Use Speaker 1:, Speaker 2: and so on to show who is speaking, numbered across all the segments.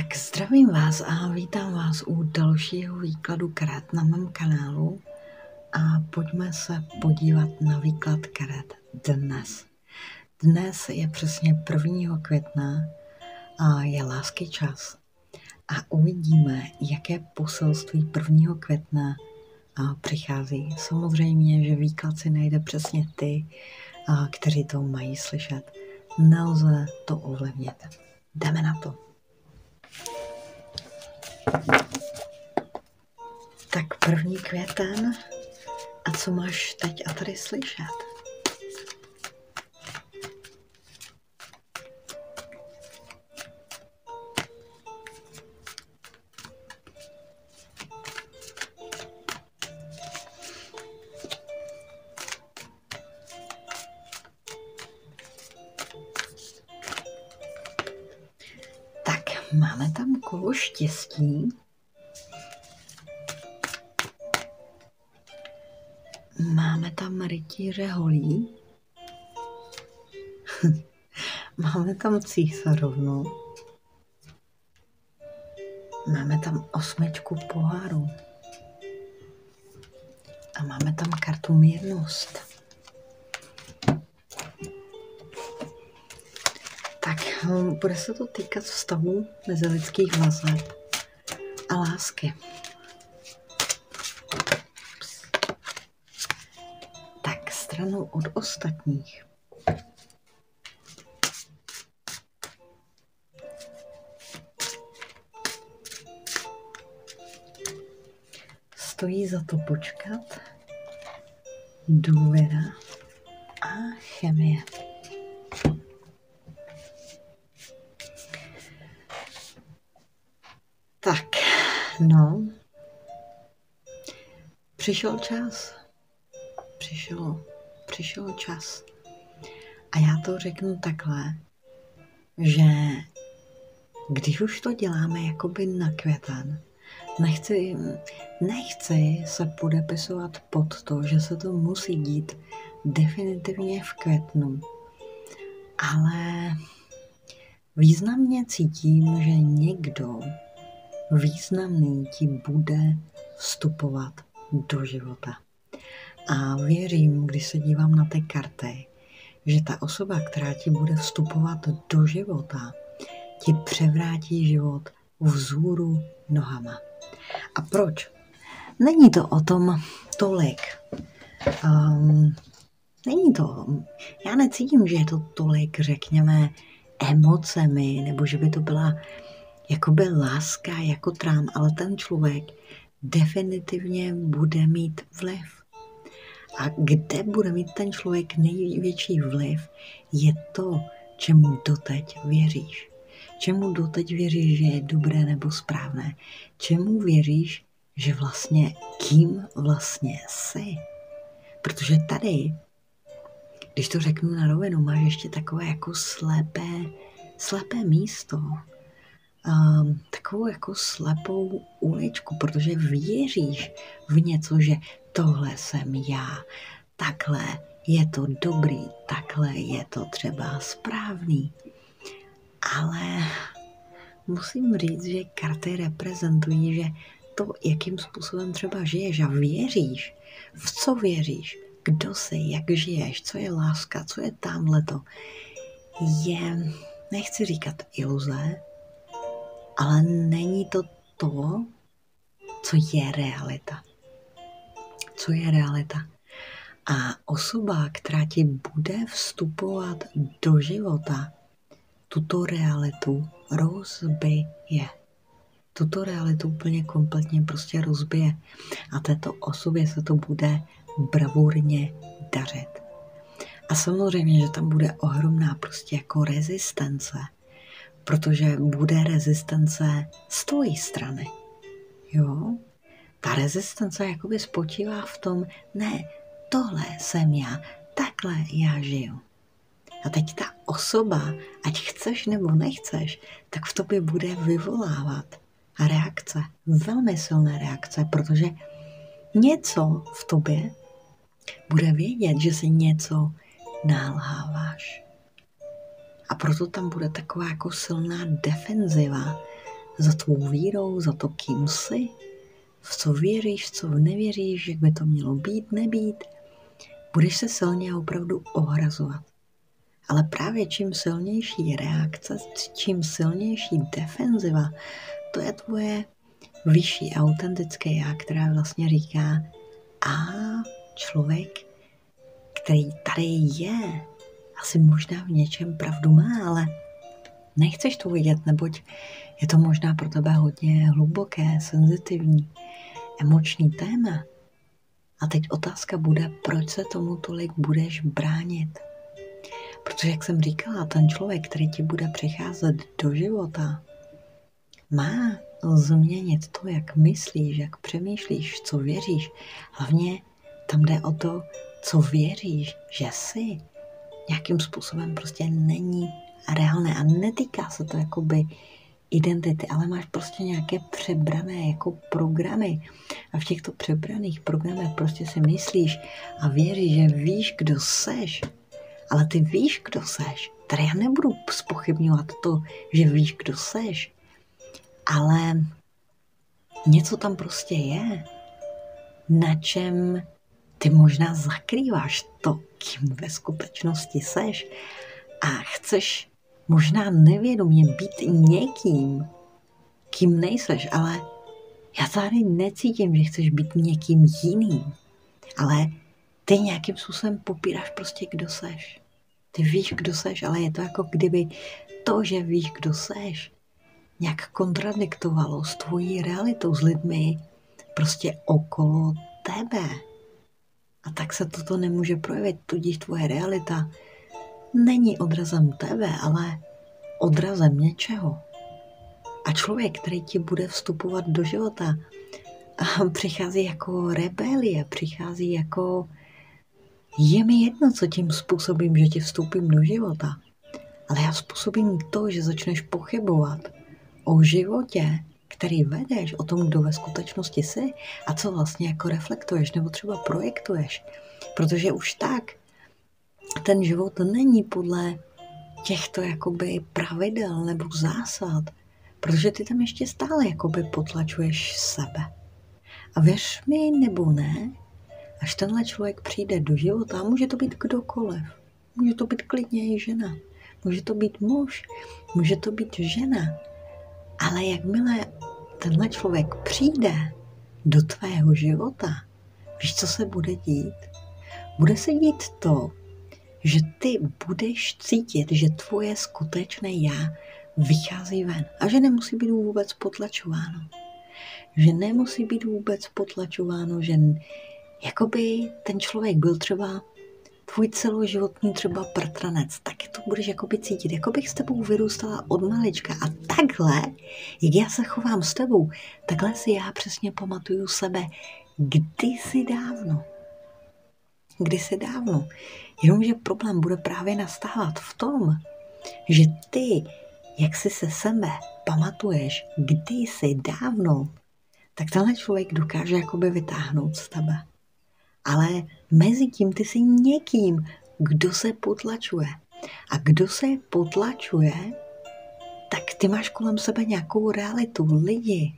Speaker 1: Tak zdravím vás a vítám vás u dalšího výkladu karet na mém kanálu a pojďme se podívat na výklad karet dnes. Dnes je přesně 1. května a je lásky čas a uvidíme, jaké poselství 1. května přichází. Samozřejmě, že výklad si najde přesně ty, kteří to mají slyšet. Nelze to ovlivnit. Jdeme na to. Tak 1. květen a co máš teď a tady slyšet? Tak, máme tam kolo štěstí. Máme tam rytíře holí. Máme tam císařovnu. Máme tam 8 poháru. A máme tam kartu mírnost. Tak, bude se to týkat vztahů mezilidských vazeb a lásky. Tak, stranou od ostatních. Stojí za to počkat, důvěra a chemie. Tak, no, přišel čas. Přišel čas. A já to řeknu takhle, že když už to děláme jakoby na květen, nechci se podepisovat pod to, že se to musí dít definitivně v květnu, ale významně cítím, že někdo významný ti bude vstupovat do života. A věřím, když se dívám na ty karty, že ta osoba, která ti bude vstupovat do života, ti převrátí život vzhůru nohama. A proč? Není to o tom tolik. Já necítím, že je to tolik, řekněme, emocemi, nebo že by to byla jakoby láska jako trám, ale ten člověk definitivně bude mít vliv. A kde bude mít ten člověk největší vliv, je to, čemu doteď věříš. Čemu doteď věříš, že je dobré nebo správné. Čemu věříš, že vlastně, kým vlastně jsi. Protože tady, když to řeknu na rovinu, máš ještě takové jako slepé místo. Takovou jako slepou uličku, protože věříš v něco, že tohle jsem já, takhle je to dobrý, takhle je to třeba správný. Ale musím říct, že karty reprezentují, že to, jakým způsobem třeba žiješ a věříš, v co věříš, kdo jsi, jak žiješ, co je láska, co je támhleto, je, nechci říkat iluze, ale není to to, co je realita. Co je realita. A osoba, která ti bude vstupovat do života, tuto realitu rozbije. Tuto realitu úplně kompletně prostě rozbije. A této osobě se to bude bravurně dařit. A samozřejmě, že tam bude ohromná prostě jako rezistence, protože bude rezistence z tvojí strany. Jo? Ta rezistence jakoby spočívá v tom, ne, tohle jsem já, takhle já žiju. A teď ta osoba, ať chceš nebo nechceš, tak v tobě bude vyvolávat reakce, velmi silné reakce, protože něco v tobě bude vědět, že si něco nalháváš. A proto tam bude taková jako silná defenziva za tvou vírou, za to, kým jsi, v co věříš, v co nevěříš, jak by to mělo být, nebýt. Budeš se silně a opravdu ohrazovat. Ale právě čím silnější reakce, čím silnější defenziva, to je tvoje vyšší autentické já, která vlastně říká, a člověk, který tady je, asi možná v něčem pravdu má, ale nechceš to vidět, neboť je to možná pro tebe hodně hluboké, senzitivní, emoční téma. A teď otázka bude, proč se tomu tolik budeš bránit? Protože, jak jsem říkala, ten člověk, který ti bude přicházet do života, má změnit to, jak myslíš, jak přemýšlíš, co věříš. Hlavně tam jde o to, co věříš, že jsi. Nějakým způsobem prostě není reálné a netýká se to jakoby identity, ale máš prostě nějaké přebrané jako programy a v těchto přebraných programech prostě si myslíš a věříš, že víš, kdo seš, ale ty víš, kdo seš. Tady já nebudu zpochybňovat to, že víš, kdo seš, ale něco tam prostě je, na čem ty možná zakrýváš to, kým ve skutečnosti seš a chceš možná nevědomě být někým, kým nejseš, ale já tady necítím, že chceš být někým jiným, ale ty nějakým způsobem popíráš prostě, kdo seš. Ty víš, kdo seš, ale je to jako kdyby to, že víš, kdo seš, nějak kontradiktovalo s tvojí realitou, s lidmi prostě okolo tebe. A tak se toto nemůže projevit, tudíž tvoje realita není odrazem tebe, ale odrazem něčeho. A člověk, který ti bude vstupovat do života, přichází jako rebelie, přichází jako je mi jedno, co tím způsobím, že ti vstoupím do života. Ale já způsobím to, že začneš pochybovat o životě, který vedeš, o tom, kdo ve skutečnosti jsi a co vlastně jako reflektuješ nebo třeba projektuješ. Protože už tak ten život není podle těchto jakoby pravidel nebo zásad, protože ty tam ještě stále jakoby potlačuješ sebe. A věř mi nebo ne, až tenhle člověk přijde do života, může to být kdokoliv, může to být klidně i žena, může to být muž, může to být žena, ale jakmile tenhle člověk přijde do tvého života, víš, co se bude dít? Bude se dít to, že ty budeš cítit, že tvoje skutečné já vychází ven a že nemusí být vůbec potlačováno. Že nemusí být vůbec potlačováno, že jakoby ten člověk byl třeba tvůj celoživotní třeba bratranec, taky to budeš jakoby cítit, jako bych s tebou vyrůstala od malička a takhle, jak já se chovám s tebou, takhle si já přesně pamatuju sebe kdysi dávno. Jenomže problém bude právě nastávat v tom, že ty, jak si se sebe pamatuješ kdysi dávno, tak tenhle člověk dokáže jakoby vytáhnout z tebe. Ale mezi tím ty jsi někým, kdo se potlačuje. A kdo se potlačuje, tak ty máš kolem sebe nějakou realitu, lidi.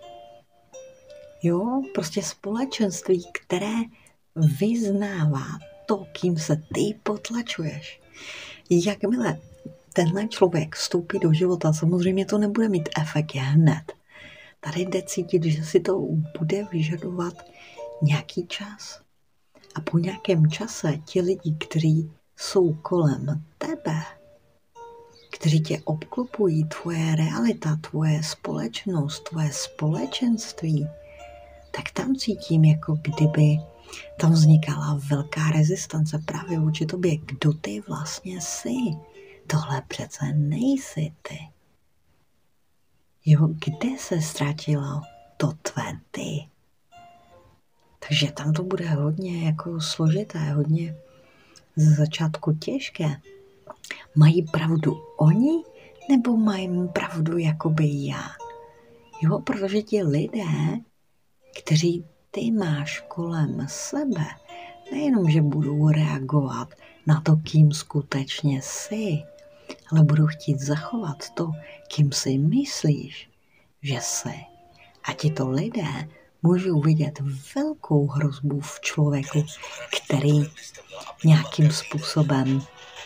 Speaker 1: Jo, prostě společenství, které vyznává to, kým se ty potlačuješ. Jakmile tenhle člověk vstoupí do života, samozřejmě to nebude mít efekt hned. Tady jde cítit, že si to bude vyžadovat nějaký čas. A po nějakém čase ti lidi, kteří jsou kolem tebe, kteří tě obklopují, tvoje realita, tvoje společnost, tvoje společenství, tak tam cítím, jako kdyby tam vznikala velká rezistence právě vůči tobě. Kdo ty vlastně jsi? Tohle přece nejsi ty. Jo, kde se ztratilo to tvé ty? Takže tam to bude hodně jako složité, hodně ze začátku těžké. Mají pravdu oni, nebo mají pravdu jakoby já? Jo, protože ti lidé, kteří ty máš kolem sebe, nejenom, že budou reagovat na to, kým skutečně jsi, ale budou chtít zachovat to, kým si myslíš, že jsi. A tito lidé můžou vidět velkou hrozbu v člověku, který nějakým způsobem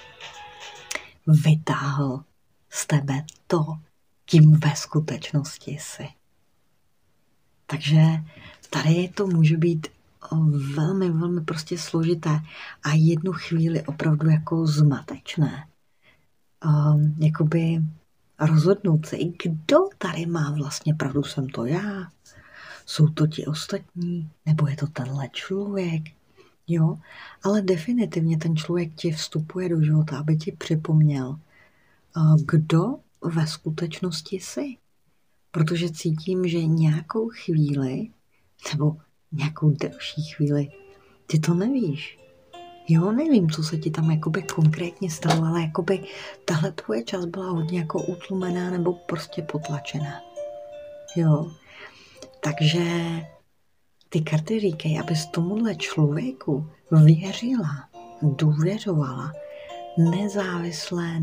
Speaker 1: vytáhl z tebe to, kým ve skutečnosti jsi. Takže tady to může být velmi, velmi prostě složité a jednu chvíli opravdu jako zmatečné. Jakoby rozhodnout se, kdo tady má vlastně pravdu, jsem to já, jsou to ti ostatní, nebo je to tenhle člověk, jo? Ale definitivně ten člověk ti vstupuje do života, aby ti připomněl, kdo ve skutečnosti jsi. Protože cítím, že nějakou chvíli, nebo nějakou delší chvíli, ty to nevíš. Jo, nevím, co se ti tam jakoby konkrétně stalo, ale jakoby tahle tvoje část byla hodně jako utlumená nebo prostě potlačená. Jo, takže ty karty říkají, abys tomuhle člověku věřila, důvěřovala, nezávisle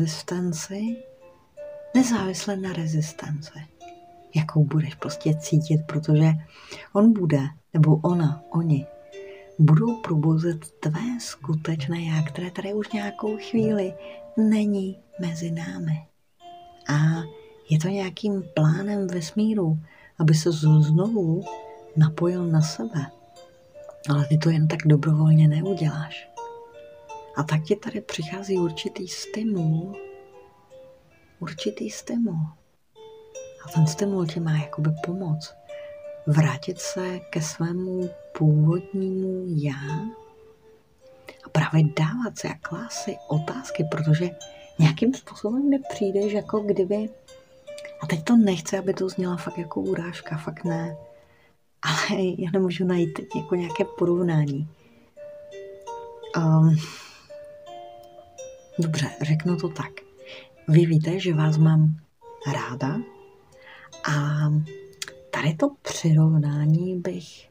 Speaker 1: na rezistenci, jakou budeš prostě cítit, protože on bude, nebo ona, oni, budou probouzet tvé skutečné já, které tady už nějakou chvíli není mezi námi. A je to nějakým plánem vesmíru, aby se znovu napojil na sebe. Ale ty to jen tak dobrovolně neuděláš. A tak ti tady přichází určitý stimul. A ten stimul ti má jakoby pomoct vrátit se ke svému původnímu já a právě dávat si a klást si otázky, protože nějakým způsobem nepřijdeš jako kdyby, a teď to nechci, aby to zněla fakt jako urážka, fakt ne, ale já nemůžu najít teď jako nějaké porovnání. Dobře, řeknu to tak. Vy víte, že vás mám ráda a tady to přirovnání bych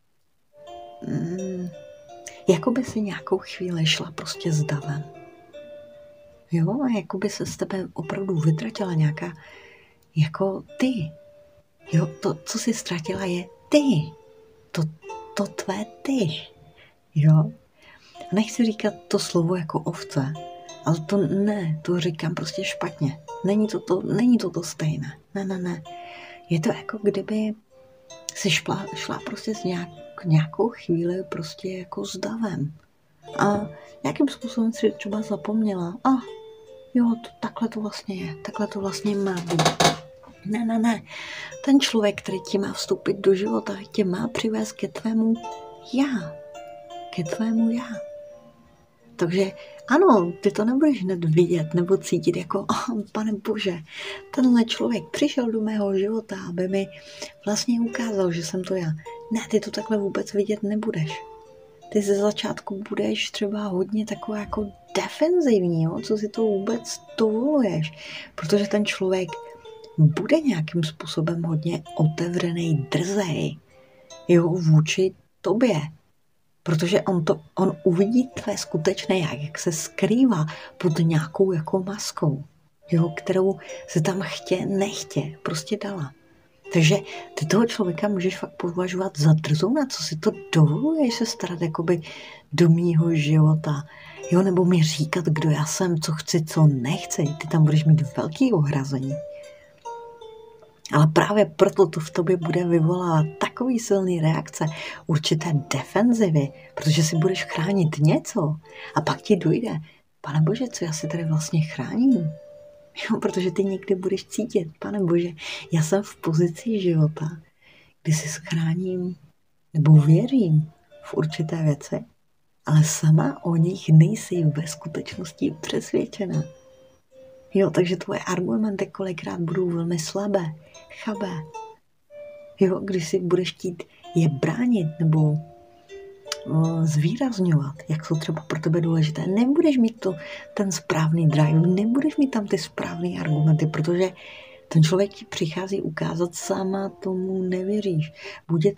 Speaker 1: jako by si nějakou chvíli šla prostě s davem. Jo, a jako by se z tebe opravdu vytratila nějaká, jako ty. Jo, to, co jsi ztratila, je ty. To tvé ty. Jo. Nechci říkat to slovo jako ovce, ale to ne, to říkám prostě špatně. Není to stejné. Ne. Je to jako kdyby si šla prostě s nějakou chvíli prostě jako s davem. A nějakým způsobem si třeba zapomněla. Jo, takhle to vlastně je, takhle to vlastně má být. Ne. Ten člověk, který ti má vstoupit do života, tě má přivést ke tvému já. Takže ano, ty to nebudeš hned vidět nebo cítit jako, pane bože, tenhle člověk přišel do mého života, aby mi vlastně ukázal, že jsem to já. Ne, ty to takhle vůbec vidět nebudeš. Ty ze začátku budeš třeba hodně taková jako defenzivní, jo? Co si to vůbec dovoluješ, protože ten člověk bude nějakým způsobem hodně otevřený, drzej, jo, vůči tobě. Protože on uvidí tvé skutečné jak se skrývá pod nějakou jako maskou, jo, kterou se tam nechtě prostě dala. Takže ty toho člověka můžeš fakt považovat za drzouna, co si to dovoluješ se starat jakoby do mýho života, jo, nebo mi říkat, kdo já jsem, co chci, co nechci. Ty tam budeš mít velký ohrazení. Ale právě proto to v tobě bude vyvolávat takový silný reakce, určité defenzivy, protože si budeš chránit něco a pak ti dojde, pane bože, co já si tady vlastně chráním? Jo, protože ty někdy budeš cítit, pane bože, já jsem v pozici života, kdy si schráním nebo věřím v určité věci, ale sama o nich nejsi ve skutečnosti přesvědčená. Jo, takže tvoje argumenty kolikrát budou velmi slabé, chabé. Jo, když si budeš chtít je bránit nebo zvýrazňovat, jak jsou třeba pro tebe důležité, nebudeš mít ten správný drive, nebudeš mít tam ty správné argumenty, protože ten člověk ti přichází ukázat, sama tomu nevěříš. Bude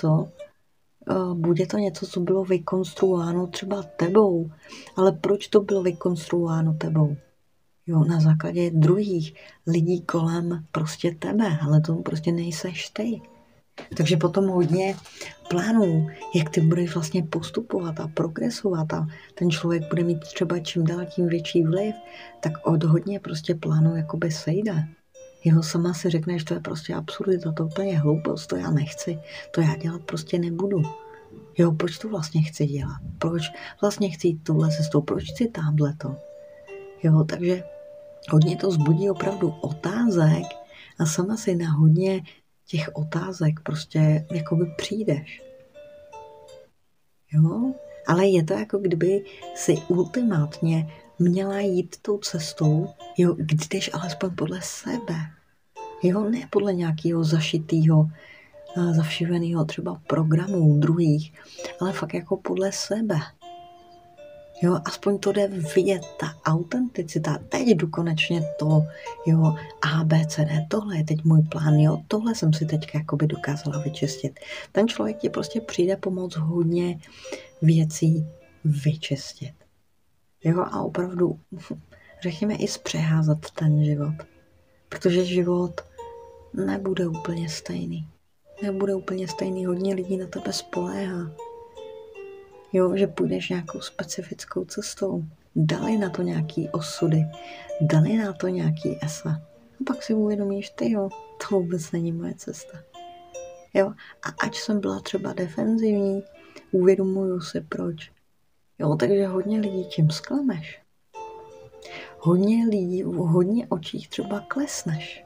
Speaker 1: to něco, co bylo vykonstruováno třeba tebou, ale proč to bylo vykonstruováno tebou? Jo, na základě druhých lidí kolem prostě tebe, ale to prostě nejseš ty. Takže potom hodně plánů, jak ty budeš vlastně postupovat a progresovat a ten člověk bude mít třeba čím dál tím větší vliv, tak od hodně prostě plánů jakoby sejde. Jeho sama si řekneš, to je prostě absurdita, to úplně hloupost, to já nechci, to já dělat prostě nebudu. Jo, proč to vlastně chci dělat? Proč vlastně chci jít touhle cestou? Proč chci támhleto? Jo, takže hodně to zbudí opravdu otázek a sama si na hodně těch otázek prostě jakoby přijdeš. Jo? Ale je to jako kdyby si ultimátně měla jít tou cestou, jo, když jdeš alespoň podle sebe. Jo, ne podle nějakého zašitého, zavšiveného třeba programů druhých, ale fakt jako podle sebe. Jo, aspoň to jde vidět, ta autenticita. Teď jdu konečně to, jo, A, B, C, D, tohle je teď můj plán, jo, tohle jsem si teďka jakoby dokázala vyčistit. Ten člověk ti prostě přijde pomoct hodně věcí vyčistit. Jo, a opravdu, řekněme, i zpřeházat ten život. Protože život nebude úplně stejný. Nebude úplně stejný, hodně lidí na tebe spoléhá. Jo, že půjdeš nějakou specifickou cestou. Dali na to nějaký osudy, dali na to nějaký esa. A pak si uvědomíš, ty jo, to vůbec není moje cesta. Jo, a ať jsem byla třeba defenzivní, uvědomuju si proč. Jo, takže hodně lidí tím zklameš. Hodně lidí, v hodně očích třeba klesneš.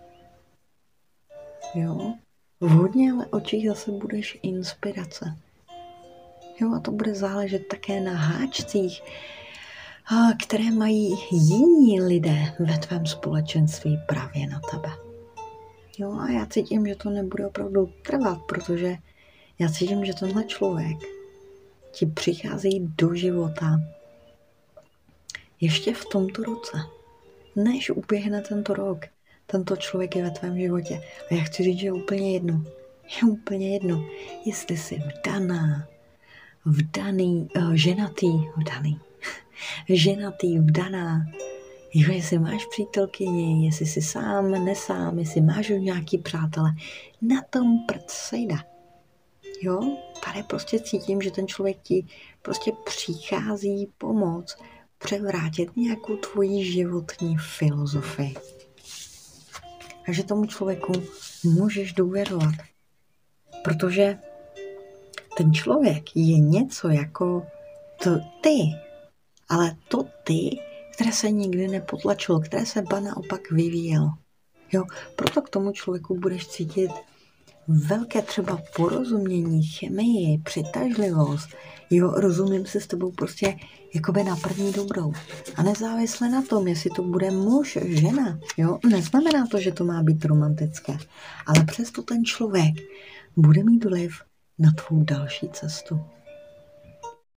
Speaker 1: Jo, v hodně ale očích zase budeš inspirace. Jo, a to bude záležet také na háčcích, které mají jiní lidé ve tvém společenství právě na tebe. Jo, a já cítím, že to nebude opravdu trvat, protože já cítím, že tenhle člověk ti přichází do života ještě v tomto roce. Než uběhne tento rok, tento člověk je ve tvém životě. A já chci říct, že je úplně jedno. Je úplně jedno, jestli jsi vdaná, jo, jestli máš přítelkyni, jestli jsi sám, nesám, jestli máš nějaký přátele, na tom prd sejde. Jo, tady prostě cítím, že ten člověk ti prostě přichází pomoct převrátit nějakou tvoji životní filozofii. Takže tomu člověku můžeš důvěřovat, protože ten člověk je něco jako to ty, ale to ty, které se nikdy nepotlačilo, které se ba naopak vyvíjelo. Jo, proto k tomu člověku budeš cítit velké třeba porozumění, chemii, přitažlivost. Jo, rozumím se s tebou prostě jakoby na první dobrou. A nezávisle na tom, jestli to bude muž, žena, jo, neznamená to, že to má být romantické. Ale přesto ten člověk bude mít vliv na tvou další cestu.